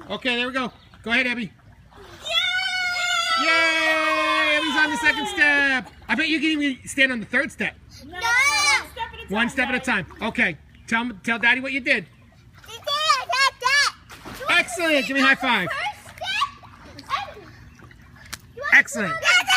Okay, there we go. Go ahead, Ebbie. Yay! Yay! Ebbie's on the second step. I bet you can even stand on the third step. No. One step at a time. Okay. Tell Daddy what you did. Excellent. Give me a high five. Excellent.